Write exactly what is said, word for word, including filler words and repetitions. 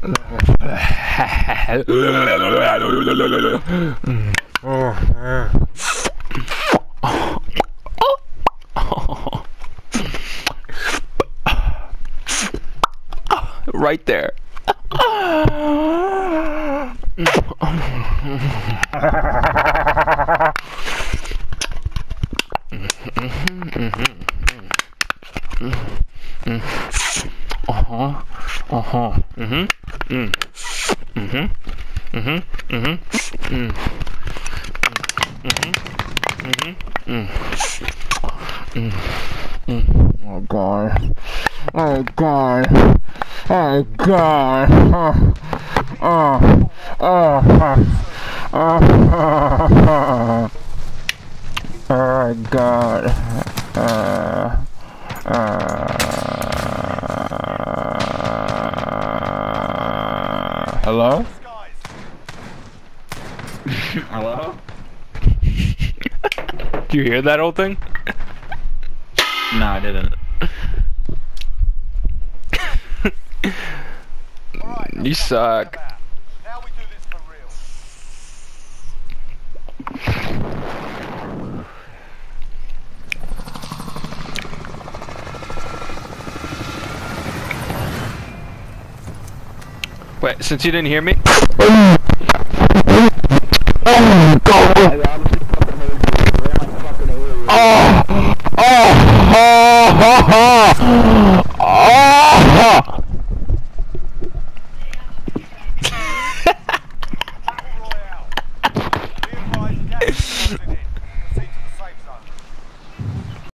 Right there. Uh-huh. Uh-huh. Mhm. Mm. Mhm. Mhm. Mhm. Mm. Mhm. Mhm. Mm. Mm. Mm. Oh God. Oh God. Oh God. Oh. Oh. Oh. Oh. Oh God. Uh. Uh. Hello? Hello? Do you hear that old thing? No, I didn't. You suck. Now we do this for real. Wait, since you didn't hear me? I honestly fucking heard you. Ran like fucking over. Oh! Oh!